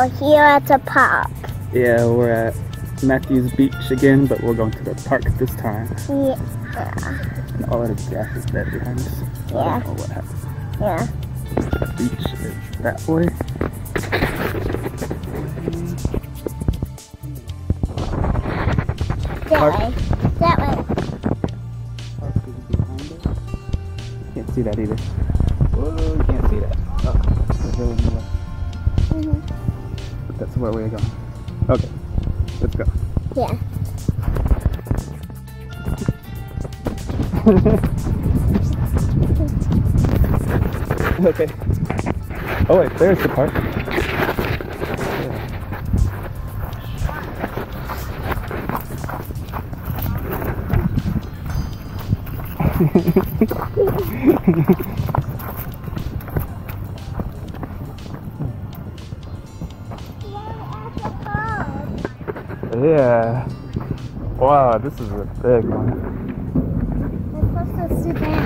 We're here at the park. Yeah, we're at Mathews Beach again, but we're going to the park this time. Yeah. And all of the grass is dead behind us. Yeah. I don't know what happened. Yeah. The beach is that way. That way. That way. Can't see that either. Whoa, you can't see that. Oh, there's really no way. That's where we're going. Okay, let's go. Yeah. Okay. Oh wait, there's the park. Yeah. Wow, this is a big one. We're supposed to sit down.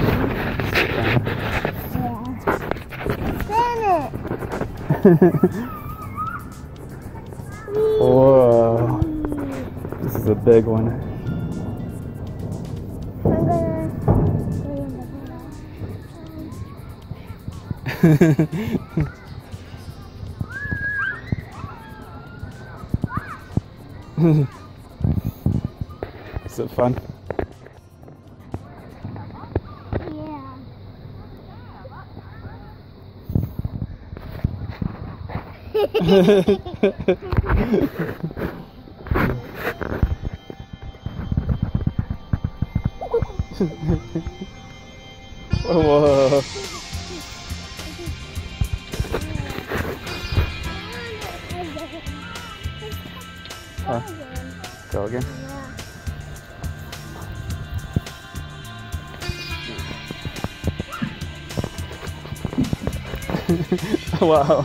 Yeah. Spin it. Whoa. This is a big one. Is it fun? Yeah. Whoa. Go again. Wow.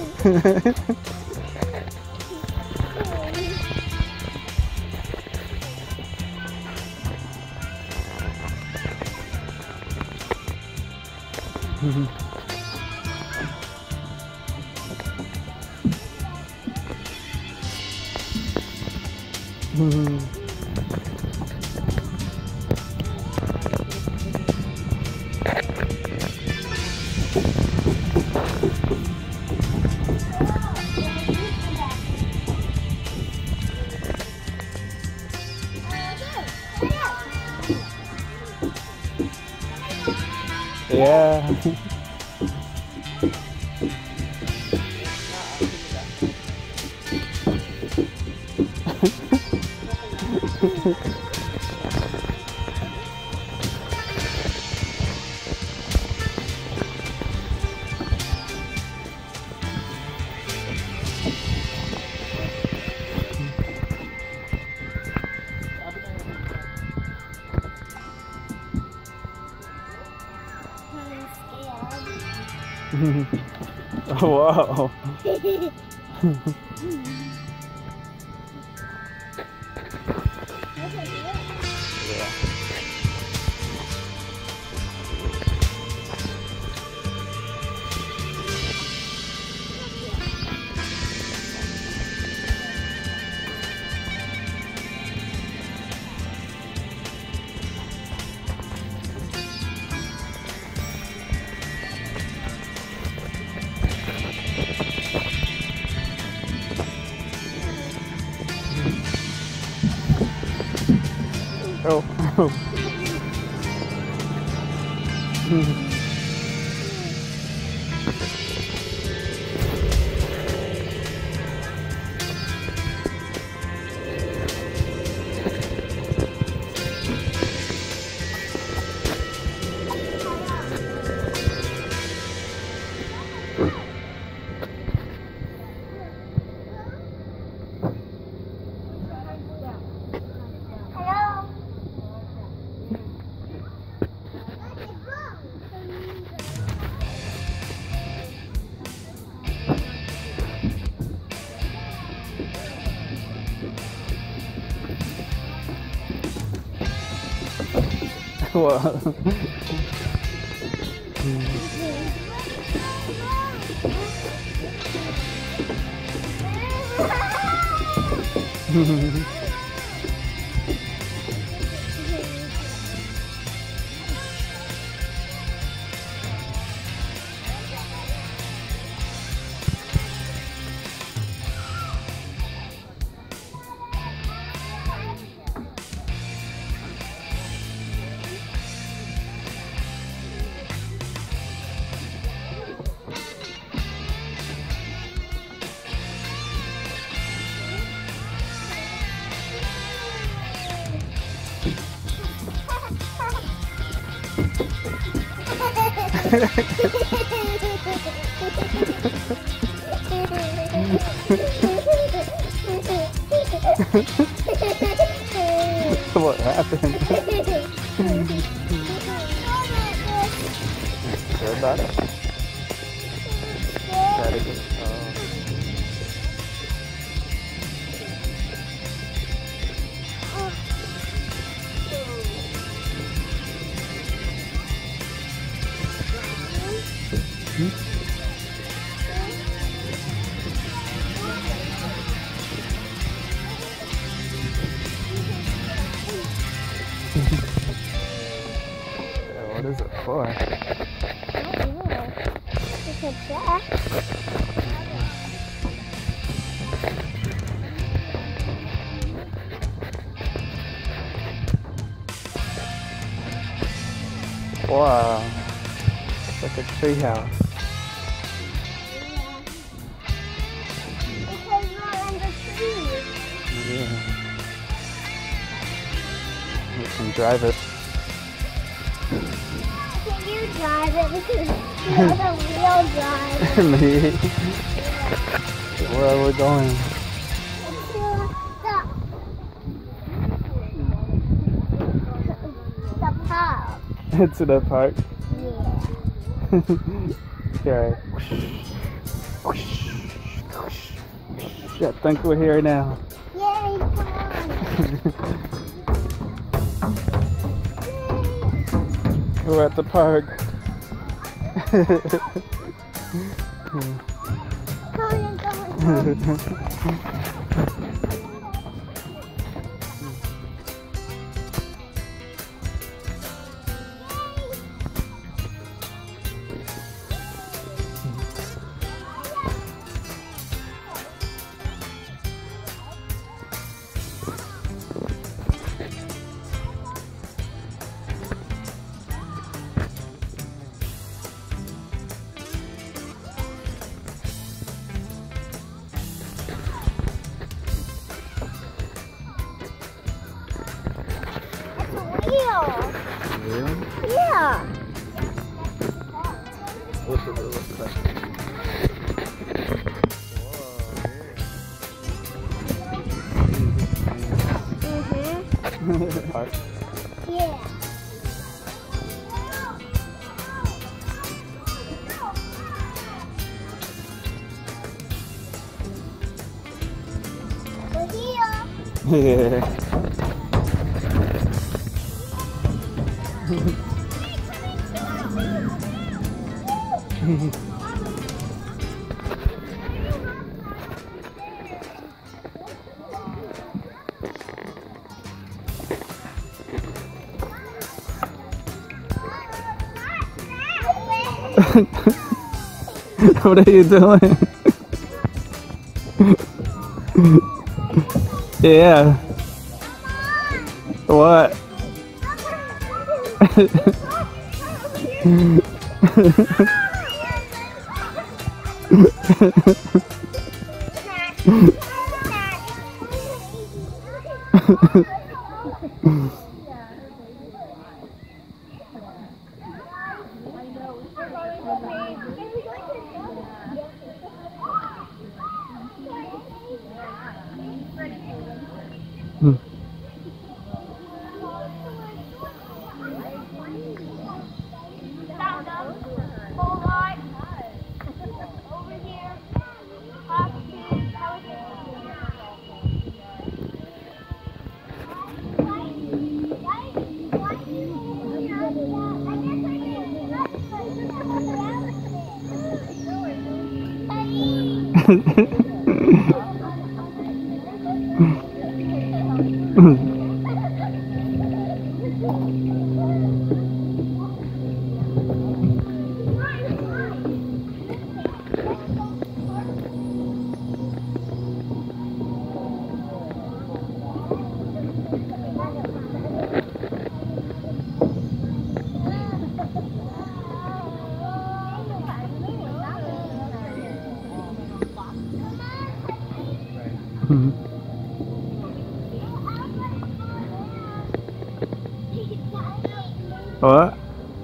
Yeah. Wow. Oh. Wow. What happened? Sure about it? Gotta go. What is it for? I don't know. It's a jack. Wow. It's like a tree house. Because we're in the tree. Yeah. We can drive it. Can you drive it? Because you're the real driver. Me? Where are we going? The park. To the park? Yeah. Okay. I think we're here now. Yay, come on. We're at the park. Come on, come on. Wheel. Really? Yeah. What does it look like? Mhm. Park. Yeah. We're here. Yeah. What are you doing? Yeah. What? What?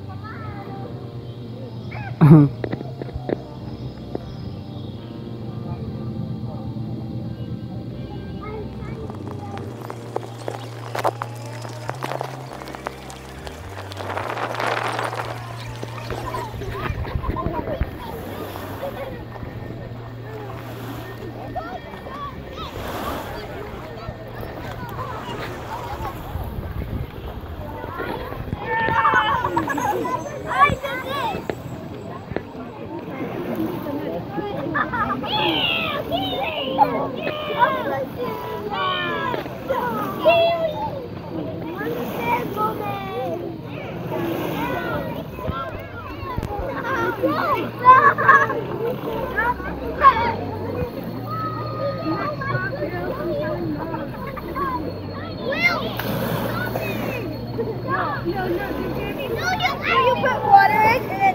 You put water in and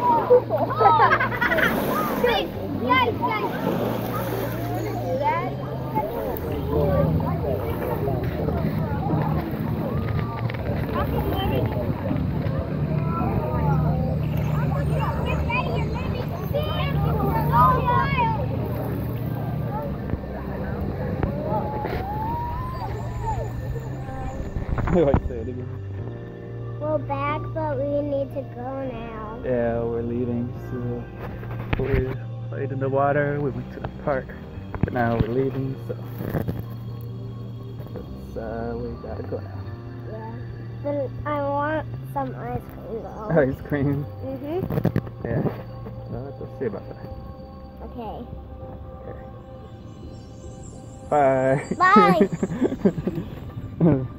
Wait, guys. Do that? We're back, but we need to go now. Yeah, we're leaving. So we played in the water. We went to the park, but now we're leaving. So we gotta go now. Yeah. Then I want some ice cream though. Ice cream. Mhm. Yeah. Well, let's see about that. Okay. Bye. Bye.